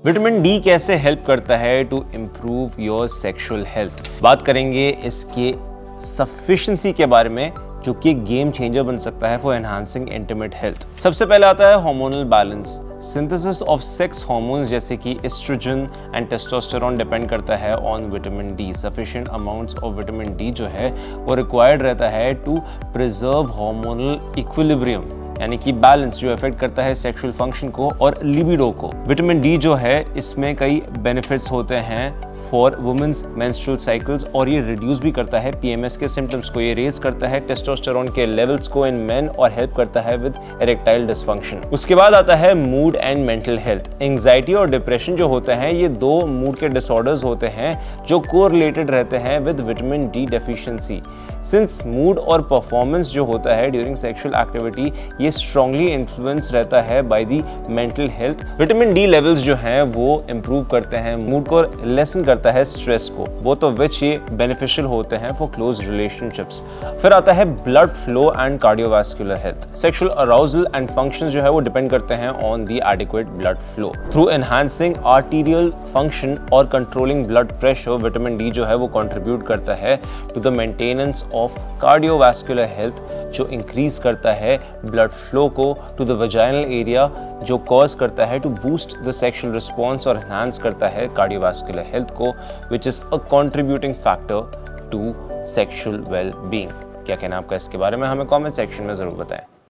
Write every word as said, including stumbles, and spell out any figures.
Vitamin D कैसे help करता है to improve your sexual health. बात करेंगे इसके सफिशिएंसी के बारे में, जो कि गेम चेंजर बन सकता है फॉर एनहांसिंग इंटीमेट हेल्थ। सबसे पहले आता है hormonal balance. Synthesis of sex hormones जैसे कि एस्ट्रोजन एंड टेस्टोस्टेरोन डिपेंड करता है on vitamin D. Sufficient amounts of vitamin D जो है वो रिक्वायर्ड रहता है टू प्रिजर्व हार्मोनल इक्विलिब्रियम, यानी कि बैलेंस, जो इफेक्ट करता है सेक्सुअल फंक्शन को और लिबिडो को। विटामिन डी जो है इसमें कई बेनिफिट्स होते हैं फॉर वुमेन्स मेंस्ट्रुअल साइकिल्स, और ये रिड्यूस भी करता है पीएमएस के सिम्टम्स को। ये रेज करता है टेस्टोस्टेरोन के लेवल्स को इन मेन और हेल्प करता है विद इरेक्टाइल डिसफंक्शन। उसके बाद आता है mood and mental health. Anxiety और डिप्रेशन जो होते हैं ये दो मूड के डिसऑर्डर्स होते हैं जो कोरिलेटेड रहते हैं with vitamin D deficiency. Since mood और परफॉर्मेंस जो होता है ड्यूरिंग सेक्सुअल एक्टिविटी ये स्ट्रांगली इन्फ्लुएंस रहता है by the mental health. Vitamin D levels जो हैं वो इंप्रूव करते हैं मूड को, लेसन करता है स्ट्रेस को, बोथ ऑफ विच ये बेनिफिशियल होते हैं फॉर क्लोज रिलेशनशिप्स। फिर आता है blood flow and cardiovascular health. Sexual arousal and functions जो है वो डिपेंड करते हैं on the adequate blood flow. Through enhancing arterial function और controlling blood pressure, vitamin D जो है वो कंट्रीब्यूट करता है to the maintenance of cardiovascular health, जो इंक्रीज करता है ब्लड फ्लो को टू द वजाइनल एरिया, जो कॉज करता है to boost the sexual response और एनहांस करता है कार्डियोवास्कुलर हेल्थ को, which is a contributing factor to sexual well being. क्या कहना आपका इसके बारे में, हमें कमेंट सेक्शन में जरूर बताएं।